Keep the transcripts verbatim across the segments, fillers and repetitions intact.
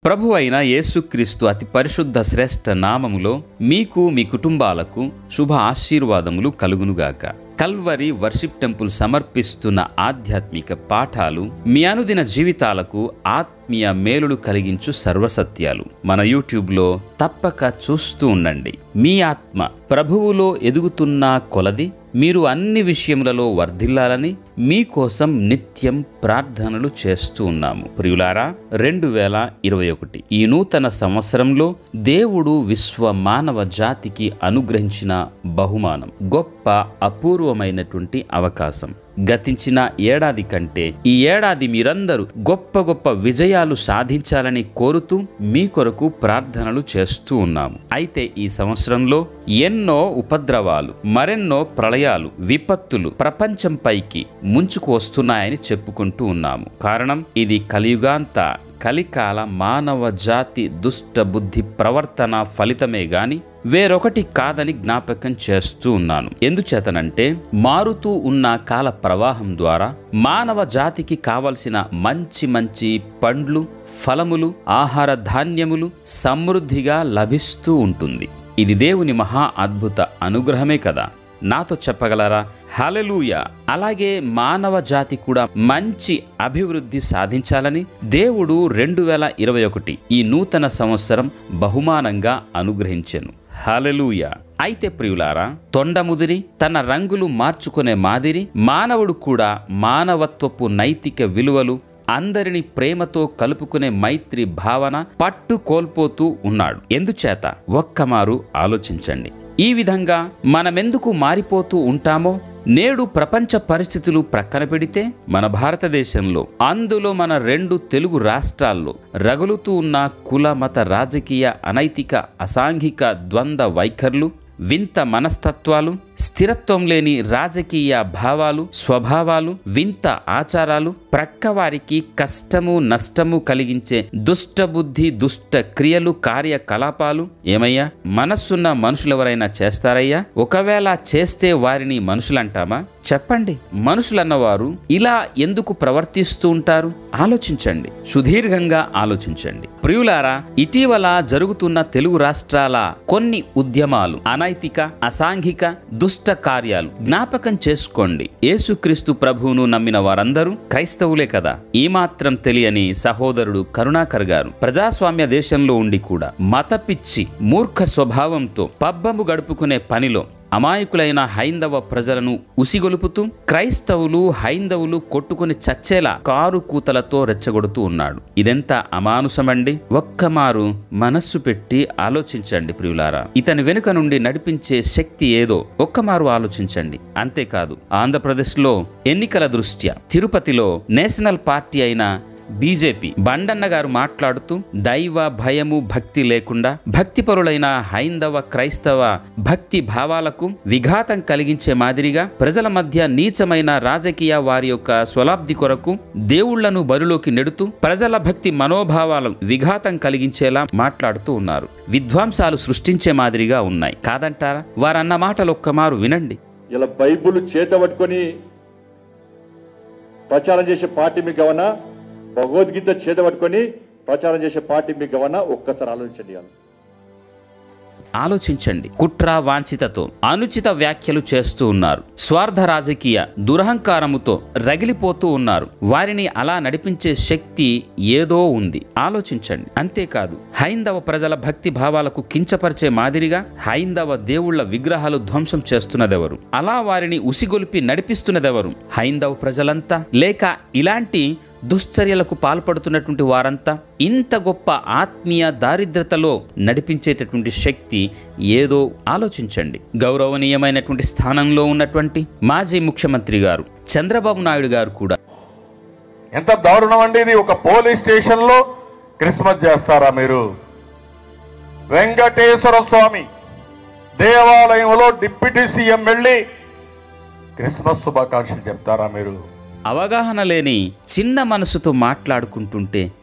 ప్రభు అయిన యేసుక్రీస్తు అతి పరిశుద్ధ శ్రేష్ఠ నామములో మీకు మీ కుటుంబాలకు శుభ ఆశీర్వాదములు కలుగునుగాక. కల్వరి వర్షిప్ టెంపుల్ సమర్పిస్తున్న ఆధ్యాత్మిక పాఠాలు మీ అనుదిన జీవితాలకు ఆత్మీయ మేలులు కలిగించు సర్వసత్యాలు మన యూట్యూబ్లో తప్పక చూస్తూ ఉండండి. మీ ఆత్మ ప్రభువులో ఎదుగుతున్న కొలది మీరు అన్ని విషయములలో వర్ధిల్లాలని మీకోసం నిత్యం ప్రార్థనలు చేస్తూ ఉన్నాము. ప్రియులారా, రెండు వేల ఇరవై ఒకటి ఈ నూతన సంవత్సరంలో దేవుడు విశ్వ మానవ జాతికి అనుగ్రహించిన బహుమానం, గొప్ప అపూర్వమైనటువంటి అవకాశం. గతించిన ఏడాది కంటే ఈ ఏడాది మీరందరూ గొప్ప గొప్ప విజయాలు సాధించాలని కోరుతూ మీ కొరకు ప్రార్థనలు చేస్తూ ఉన్నాము. అయితే ఈ సంవత్సరంలో ఎన్నో ఉపద్రవాలు, మరెన్నో ప్రళయాలు, విపత్తులు ప్రపంచంపైకి ముంచుకు వస్తున్నాయని చెప్పుకుంటూ ఉన్నాము. కారణం, ఇది కలియుగాంత కలికాల మానవ జాతి దుష్ట బుద్ధి ప్రవర్తన ఫలితమే గాని వేరొకటి కాదని జ్ఞాపకం చేస్తూ ఉన్నాను. ఎందుచేతనంటే మారుతూ ఉన్న కాల ప్రవాహం ద్వారా మానవ జాతికి కావలసిన మంచి మంచి పండ్లు, ఫలములు, ఆహార ధాన్యములు సమృద్ధిగా లభిస్తూ ఉంటుంది. ఇది దేవుని మహా అద్భుత అనుగ్రహమే కదా. నాతో చెప్పగలరా? హల్లెలూయా. అలాగే మానవ జాతి కూడా మంచి అభివృద్ధి సాధించాలని దేవుడు రెండు వేల ఇరవై ఒకటి ఈ నూతన సంవత్సరం బహుమానంగా అనుగ్రహించెను. హల్లెలూయా. అయితే ప్రియులారా, తొండముదిరి తన రంగులు మార్చుకునే మాదిరి మానవుడు కూడా మానవత్వపు నైతిక విలువలు, అందరిని ప్రేమతో కలుపుకునే మైత్రి భావన పట్టు కోల్పోతూ ఉన్నాడు. ఎందుచేత ఒక్కమారు ఆలోచించండి. ఈ విధంగా మనమెందుకు మారిపోతూ ఉంటామో నేడు ప్రపంచ పరిస్థితులు ప్రక్కన పెడితే మన భారతదేశంలో, అందులో మన రెండు తెలుగు రాష్ట్రాల్లో రగులుతూ ఉన్న కుల మత రాజకీయ అనైతిక అసాంఘిక ద్వంద్వ వైఖరులు, వింత మనస్తత్వాలు, స్థిరత్వం లేని రాజకీయ భావాలు, స్వభావాలు, వింత ఆచారాలు, ప్రక్కవారికి కష్టము నష్టము కలిగించే దుష్టబుద్ధి, దుష్ట క్రియలు, కార్యకలాపాలు ఏమయ్యా మనస్సున్న మనుషులెవరైనా చేస్తారయ్యా? ఒకవేళ చేస్తే వారిని మనుషులంటామా? చెప్పండి. మనుషులన్నవారు ఇలా ఎందుకు ప్రవర్తిస్తూ ఉంటారు? ఆలోచించండి, సుదీర్ఘంగా ఆలోచించండి. ప్రియులారా, ఇటీవల జరుగుతున్న తెలుగు రాష్ట్రాల కొన్ని ఉద్యమాలు, అనైతిక అసాంఘిక దుష్ట కార్యాలు జ్ఞాపకం చేసుకోండి. యేసుక్రీస్తు ప్రభువును నమ్మిన వారందరూ క్రైస్తవులే కదా. ఈ మాత్రం తెలియని సహోదరుడు కరుణాకర్ గారు ప్రజాస్వామ్య దేశంలో ఉండి కూడా మతపిచ్చి మూర్ఖ స్వభావంతో పబ్బము గడుపుకునే పనిలో అమాయకులైన హైందవ ప్రజలను ఉసిగొలుపుతూ క్రైస్తవులు హైందవులు కొట్టుకుని చచ్చేలా కారు కూతలతో రెచ్చగొడుతూ ఉన్నాడు. ఇదెంత అమానుషమండి. ఒక్కమారు మనస్సు పెట్టి ఆలోచించండి ప్రియులారా. ఇతని వెనుక నుండి నడిపించే శక్తి ఏదో ఒక్కమారు ఆలోచించండి. అంతేకాదు, ఆంధ్రప్రదేశ్లో ఎన్నికల దృష్ట్యా తిరుపతిలో నేషనల్ పార్టీ అయిన బీజేపీ బండన్న గారు మాట్లాడుతూ దైవ భయము భక్తి లేకుండా భక్తిపరులైన హైందవ క్రైస్తవ భక్తి భావాలకు విఘాతం కలిగించే మాదిరిగా ప్రజల మధ్య నీచమైన రాజకీయ వారి యొక్క స్వలాబ్ది కొరకు దేవుళ్లను బరిలోకి నెడుతూ ప్రజల భక్తి మనోభావాలను విఘాతం కలిగించేలా మాట్లాడుతూ ఉన్నారు. విధ్వంసాలు సృష్టించే మాదిరిగా ఉన్నాయి. కాదంటారా? వారన్న మాటలు ఒక్కమారు వినండి. ఇలా బైబుల్ చేత పట్టుకొని ప్రచారం చేసే పార్టీ మీకు గవన, భగవద్గీత చేత పట్టుకొని ప్రచారం చేసే పార్టీ మీకు గవన, ఒక్కసారి ఆలోచించండి. ఆలోచించండి. కుట్ర వాంఛితతో అనుచిత వ్యాఖ్యలు చేస్తూ ఉన్నారు. స్వార్థ రాజకీయ దురహంకారముతో రగిలిపోతూ ఉన్నారు. వారిని అలా నడిపించే శక్తి ఏదో ఉంది. ఆలోచించండి. అంతేకాదు, హైందవ ప్రజల భక్తి భావాలకు కించపరిచే మాదిరిగా హైందవ దేవుళ్ల విగ్రహాలు ధ్వంసం చేస్తున్నదెవరు? అలా వారిని ఉసిగొలిపి నడిపిస్తున్నదెవరు? హైందవ ప్రజలంతా, లేక ఇలాంటి దుశ్చర్యలకు పాల్పడుతున్నటువంటి వారంతా? ఇంత గొప్ప ఆత్మీయ దారిద్రతలో నడిపించేటటువంటి శక్తి ఏదో ఆలోచించండి. గౌరవనీయమైనటువంటి స్థానంలో ఉన్నటువంటి మాజీ ముఖ్యమంత్రి గారు చంద్రబాబు నాయుడు గారు కూడా ఎంత దారుణం అండి ఇది. ఒక పోలీస్ స్టేషన్ లో క్రిస్మస్ చేస్తారా మీరు? వెంకటేశ్వర స్వామి దేవాలయంలో డిప్యూటీ సీఎం వెళ్ళి క్రిస్మస్ శుభాకాంక్షలు చెప్తారా మీరు? అవగాహన లేని చిన్న మనసుతో మాట్లాడుకుంటుంటే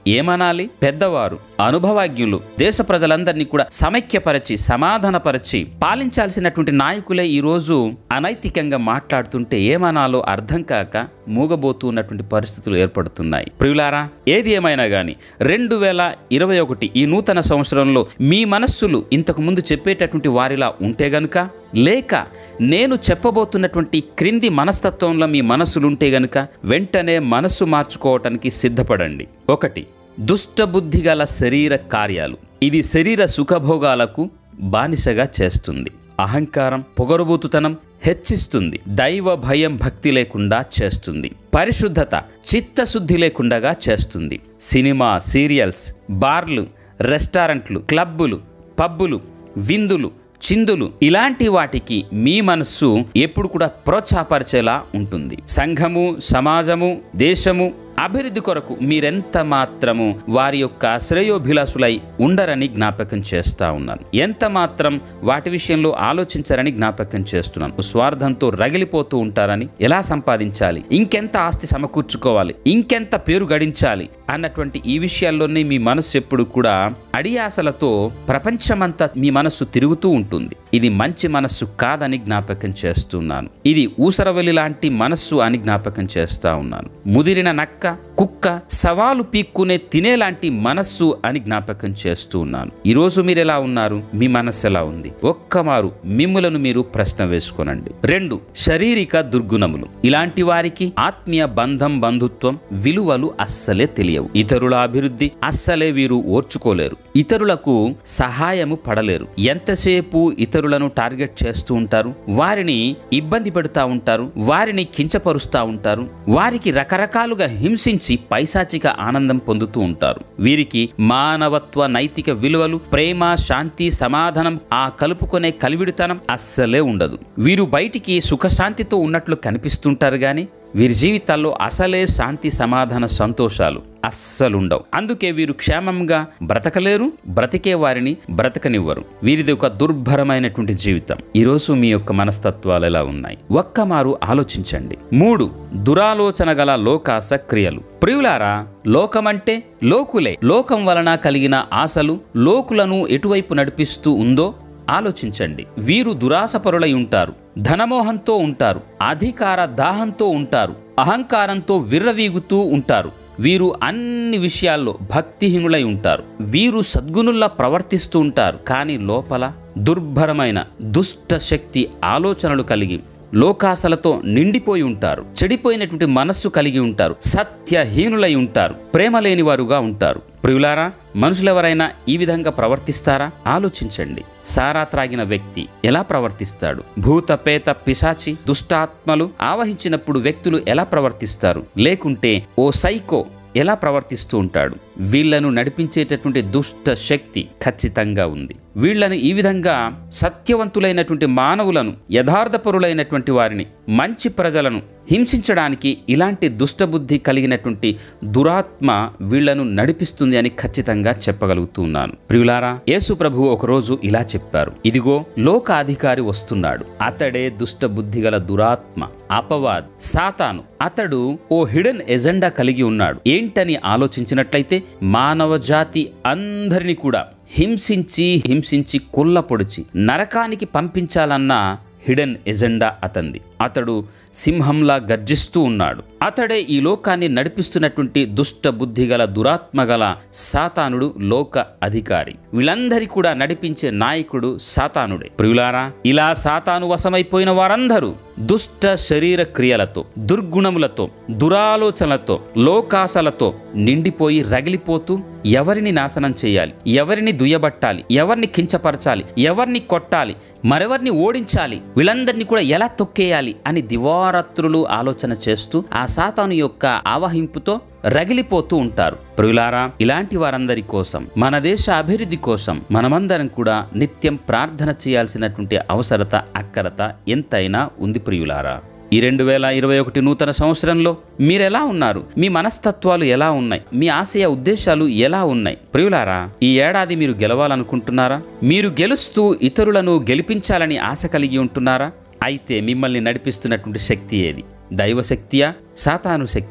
ఏమనాలి? పెద్దవారు, అనుభవజ్ఞులు, దేశ ప్రజలందరినీ కూడా సమైక్యపరచి సమాధానపరచి పాలించాల్సినటువంటి నాయకులే ఈరోజు అనైతికంగా మాట్లాడుతుంటే ఏమనాలో అర్థం కాక మూగబోతున్నటువంటి పరిస్థితులు ఏర్పడుతున్నాయి. ప్రియులారా, ఏది ఏమైనా గాని రెండు వేల ఇరవై ఒకటి ఈ నూతన సంవత్సరంలో మీ మనస్సులు ఇంతకు ముందు చెప్పేటటువంటి వారిలా ఉంటే గనుక, లేక నేను చెప్పబోతున్నటువంటి క్రింది మనస్తత్వంలో మీ మనస్సులుంటే గనుక వెంటనే మనస్సు మార్చుకోవటానికి సిద్ధపడండి. ఒకటి, దుష్టబుద్ధి గల శరీర కార్యాలు. ఇది శరీర సుఖభోగాలకు బానిసగా చేస్తుంది. అహంకారం, పొగరుబోతుతనం హెచ్చిస్తుంది. దైవ భయం, భక్తి లేకుండా చేస్తుంది. పరిశుద్ధత, చిత్తశుద్ధి లేకుండా చేస్తుంది. సినిమా, సీరియల్స్, బార్లు, రెస్టారెంట్లు, క్లబ్బులు, పబ్బులు, విందులు, చిందులు ఇలాంటి వాటికి మీ మనస్సు ఎప్పుడు కూడా ప్రోత్సాహపరిచేలా ఉంటుంది. సంఘము, సమాజము, దేశము అభివృద్ధి కొరకు మీరెంత మాత్రము వారి యొక్క శ్రేయోభిలాషులై ఉండరని జ్ఞాపకం చేస్తా ఉన్నాను. ఎంత మాత్రం వాటి విషయంలో ఆలోచించారని జ్ఞాపకం చేస్తున్నాను. స్వార్థంతో రగిలిపోతూ ఉంటారని, ఎలా సంపాదించాలి, ఇంకెంత ఆస్తి సమకూర్చుకోవాలి, ఇంకెంత పేరు గడించాలి అన్నటువంటి ఈ విషయాల్లోనే మీ మనస్సు ఎప్పుడు కూడా అడియాసలతో ప్రపంచమంతా మీ మనస్సు తిరుగుతూ ఉంటుంది. ఇది మంచి మనస్సు కాదని జ్ఞాపకం చేస్తున్నాను. ఇది ఊసరవెల్లి లాంటి మనస్సు అని జ్ఞాపకం చేస్తా ఉన్నాను. ముదిరిన నక్క, కుక్క సవాలు పీక్కునే తినేలాంటి మనస్సు అని జ్ఞాపకం చేస్తూ ఉన్నాను. ఈరోజు మీరు ఎలా ఉన్నారు? మీ మనస్సు ఎలా ఉంది? ఒక్కమారు మిమ్ములను మీరు ప్రశ్న వేసుకోనండి. రెండు, శారీరక దుర్గుణములు. ఇలాంటి వారికి ఆత్మీయ బంధం, బంధుత్వం విలువలు అస్సలే తెలియవు. ఇతరుల అభివృద్ధి అస్సలే వీరు ఓర్చుకోలేరు. ఇతరులకు సహాయము పడలేరు. ఎంతసేపు ఇతరులను టార్గెట్ చేస్తూ ఉంటారు, వారిని ఇబ్బంది పెడుతూ ఉంటారు, వారిని కించపరుస్తూ ఉంటారు, వారికి రకరకాలుగా హింసించి పైశాచిక ఆనందం పొందుతూ ఉంటారు. వీరికి మానవత్వ, నైతిక విలువలు, ప్రేమ, శాంతి, సమాధానం, ఆ కలుపుకొనే కలివిడితనం అస్సలే ఉండదు. వీరు బయటికి సుఖశాంతితో ఉన్నట్లు కనిపిస్తుంటారు గాని వీరి జీవితాల్లో అసలే శాంతి, సమాధాన, సంతోషాలు అస్సలుండవు. అందుకే వీరు క్షేమంగా బ్రతకలేరు, బ్రతికే వారిని బ్రతకనివ్వరు. వీరిది ఒక దుర్భరమైనటువంటి జీవితం. ఈరోజు మీ యొక్క మనస్తత్వాలు ఎలా ఉన్నాయి? ఒక్కమారు ఆలోచించండి. మూడు, దురాలోచన గల లోకాస క్రియలు. ప్రియులారా, లోకమంటే లోకులే. లోకం వలన కలిగిన ఆశలు లోకులను ఎటువైపు నడిపిస్తూ ఉందో ఆలోచించండి. వీరు దురాశపరులై ఉంటారు, ధనమోహంతో ఉంటారు, అధికార దాహంతో ఉంటారు, అహంకారంతో విర్రవీగుతూ ఉంటారు. వీరు అన్ని విషయాల్లో భక్తిహీనులై ఉంటారు. వీరు సద్గుణుల్లా ప్రవర్తిస్తూ ఉంటారు, కానీ లోపల దుర్భరమైన దుష్ట శక్తి ఆలోచనలు కలిగి లోకాశలతో నిండిపోయి ఉంటారు. చెడిపోయినటువంటి మనస్సు కలిగి ఉంటారు. సత్యహీనులై ఉంటారు. ప్రేమ లేని వారుగా ఉంటారు. ప్రియులారా, మనుషులెవరైనా ఈ విధంగా ప్రవర్తిస్తారా? ఆలోచించండి. సారా త్రాగిన వ్యక్తి ఎలా ప్రవర్తిస్తాడు? భూత, పేత, పిశాచి, దుష్టాత్మలు ఆవహించినప్పుడు వ్యక్తులు ఎలా ప్రవర్తిస్తారు? లేకుంటే ఓ సైకో ఎలా ప్రవర్తిస్తూ ఉంటాడు? వీళ్లను నడిపించేటటువంటి దుష్ట శక్తి ఖచ్చితంగా ఉంది. వీళ్లను ఈ విధంగా సత్యవంతులైనటువంటి మానవులను, యథార్థపరులైనటువంటి వారిని, మంచి ప్రజలను హింసించడానికి ఇలాంటి దుష్టబుద్ధి కలిగినటువంటి దురాత్మ వీళ్లను నడిపిస్తుంది అని ఖచ్చితంగా చెప్పగలుగుతున్నాను. ప్రియులారా, యేసు ప్రభువు ఒకరోజు ఇలా చెప్పారు, ఇదిగో లోకాధికారి వస్తున్నాడు, అతడే దుష్టబుద్ధి గల దురాత్మ, అపవాద్, సాతాను. అతడు ఓ హిడెన్ ఎజెండా కలిగి ఉన్నాడు. ఏంటని ఆలోచించినట్లయితే మానవ జాతి అందరినీ కూడా హింసించి హింసించి కొల్లపొడిచి నరకానికి పంపించాలన్న హిడెన్ ఎజెండా అతంది. అతడు సింహంలా గర్జిస్తూ ఉన్నాడు. అతడే ఈ లోకాన్ని నడిపిస్తున్నటువంటి దుష్ట బుద్ధి గల దురాత్మ గల సాతానుడు, లోక అధికారి. వీళ్ళందరి కూడా నడిపించే నాయకుడు సాతానుడే. ప్రియులారా, ఇలా సాతాను వశమైపోయిన వారందరూ దుష్ట శరీర క్రియలతో, దుర్గుణములతో, దురాలోచనలతో, లోకాశలతో నిండిపోయి రగిలిపోతూ ఎవరిని నాశనం చేయాలి, ఎవరిని దుయ్యబట్టాలి, ఎవరిని కించపరచాలి, ఎవరిని కొట్టాలి, మరెవరిని ఓడించాలి, వీళ్ళందరినీ కూడా ఎలా తొక్కేయాలి అని దివారాత్రులు ఆలోచన చేస్తూ ఆ సాతాను యొక్క ఆవహింపుతో రగిలిపోతూ ఉంటారు. ప్రియులారా, ఇలాంటి వారందరి కోసం, మన దేశ అభివృద్ధి కోసం మనమందరం కూడా నిత్యం ప్రార్థన చేయాల్సినటువంటి అవసరత, అక్కరత ఎంతైనా ఉంది. ప్రియులారా, ఈ రెండు వేల ఇరవై ఒకటి నూతన సంవత్సరంలో మీరెలా ఉన్నారు? మీ మనస్తత్వాలు ఎలా ఉన్నాయి? మీ ఆశయ ఉద్దేశాలు ఎలా ఉన్నాయి? ప్రియులారా, ఈ ఏడాది మీరు గెలవాలనుకుంటున్నారా? మీరు గెలుస్తూ ఇతరులను గెలిపించాలని ఆశ కలిగి ఉంటున్నారా? అయితే మిమ్మల్ని నడిపిస్తున్నటువంటి శక్తి ఏది? దైవ శక్తియా, సాతాను శక్తియా?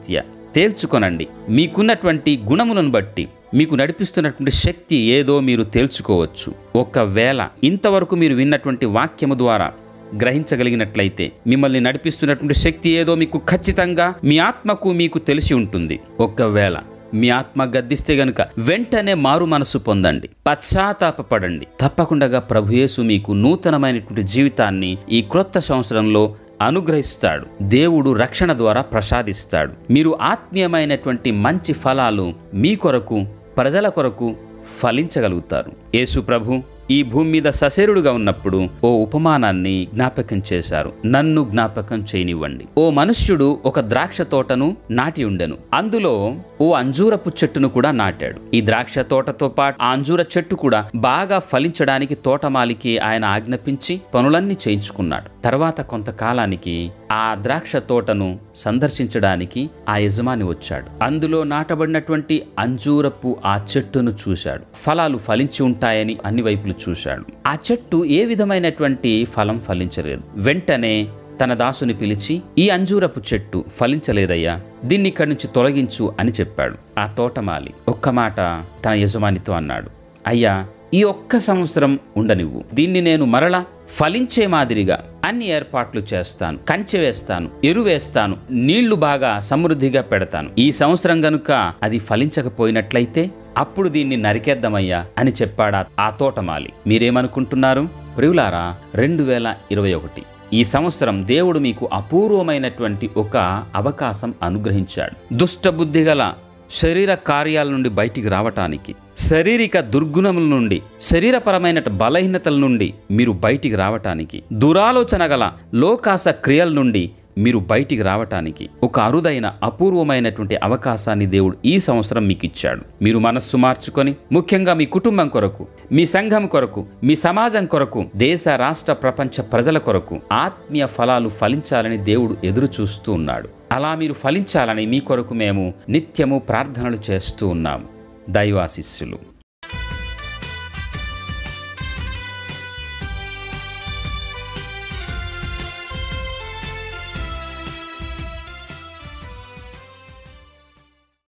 తేల్చుకొనండి. మీకున్నటువంటి గుణములను బట్టి మీకు నడిపిస్తున్నటువంటి శక్తి ఏదో మీరు తేల్చుకోవచ్చు. ఒకవేళ ఇంతవరకు మీరు విన్నటువంటి వాక్యము ద్వారా గ్రహించగలిగినట్లయితే మిమ్మల్ని నడిపిస్తున్నటువంటి శక్తి ఏదో మీకు ఖచ్చితంగా మీ ఆత్మకు మీకు తెలిసి ఉంటుంది. ఒకవేళ మీ ఆత్మ గద్దిస్తే గనుక వెంటనే మారు మనసు పొందండి, పశ్చాత్తాపపడండి. తప్పకుండా ప్రభు యేసు మీకు నూతనమైనటువంటి జీవితాన్ని ఈ క్రొత్త సంవత్సరంలో అనుగ్రహిస్తాడు. దేవుడు రక్షణ ద్వారా ప్రసాదిస్తాడు. మీరు ఆత్మీయమైనటువంటి మంచి ఫలాలు మీ కొరకు, ప్రజల కొరకు ఫలించగలుగుతారు. యేసు ప్రభు ఈ భూమి మీద సశరీరుడుగా ఉన్నప్పుడు ఓ ఉపమానాన్ని జ్ఞాపకం చేశారు. నన్ను జ్ఞాపకం చేయనివ్వండి. ఓ మనుష్యుడు ఒక ద్రాక్ష తోటను నాటి ఉండెను. అందులో ఓ అంజూరపు చెట్టును కూడా నాటాడు. ఈ ద్రాక్ష తోటతో పాటు ఆ అంజూర చెట్టు కూడా బాగా ఫలించడానికి తోటమాలికి ఆయన ఆజ్ఞాపించి పనులన్నీ చేయించుకున్నాడు. తర్వాత కొంతకాలానికి ఆ ద్రాక్ష తోటను సందర్శించడానికి ఆ యజమాని వచ్చాడు. అందులో నాటబడినటువంటి అంజూరపు ఆ చెట్టును చూశాడు. ఫలాలు ఫలించి ఉంటాయని అన్ని వైపులు చూశాడు. ఆ చెట్టు ఏ విధమైనటువంటి ఫలం ఫలించలేదు. వెంటనే తన దాసుని పిలిచి, ఈ అంజూరపు చెట్టు ఫలించలేదయ్యా, దీన్ని ఇక్కడి నుంచి తొలగించు అని చెప్పాడు. ఆ తోటమాలి ఒక్క మాట తన యజమానితో అన్నాడు, అయ్యా ఈ ఒక్క సంవత్సరం ఉండనివ్వు, దీన్ని నేను మరలా ఫలించే మాదిరిగా అన్ని ఏర్పాట్లు చేస్తాను, కంచె వేస్తాను, ఎరువేస్తాను, నీళ్లు బాగా సమృద్ధిగా పెడతాను. ఈ సంవత్సరం గనుక అది ఫలించకపోయినట్లయితే అప్పుడు దీన్ని నరికేద్దామయ్యా అని చెప్పాడా ఆ తోటమాలి. మీరేమనుకుంటున్నారు ప్రియులారా? రెండు వేల ఇరవై ఒకటి ఈ సంవత్సరం దేవుడు మీకు అపూర్వమైనటువంటి ఒక అవకాశం అనుగ్రహించాడు. దుష్టబుద్ధి గల శరీర కార్యాల నుండి బయటికి రావటానికి, శారీరక దుర్గుణముల నుండి, శరీరపరమైన బలహీనతల నుండి మీరు బయటికి రావటానికి, దురాలోచన గల లోకాస క్రియల నుండి మీరు బయటికి రావటానికి ఒక అరుదైన అపూర్వమైనటువంటి అవకాశాన్ని దేవుడు ఈ సంవత్సరం మీకు ఇచ్చాడు. మీరు మనస్సు మార్చుకొని ముఖ్యంగా మీ కుటుంబం కొరకు, మీ సంఘం కొరకు, మీ సమాజం కొరకు, దేశ రాష్ట్ర ప్రపంచ ప్రజల కొరకు ఆత్మీయ ఫలాలు ఫలించాలని దేవుడు ఎదురు చూస్తూ ఉన్నాడు. అలా మీరు ఫలించాలని మీ కొరకు మేము నిత్యము ప్రార్థనలు చేస్తూ ఉన్నాము. దైవాశీస్సులు.